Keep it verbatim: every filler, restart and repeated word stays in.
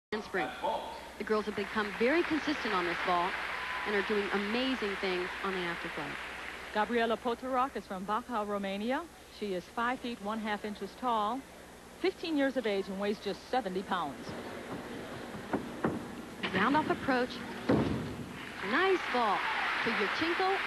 handspring. The girls have become very consistent on this ball and are doing amazing things on the afterplay. Gabriela Potorac is from Bacău, Romania. She is five feet one half inches tall, fifteen years of age, and weighs just seventy pounds. Round off approach. Nice ball to Yurchenko.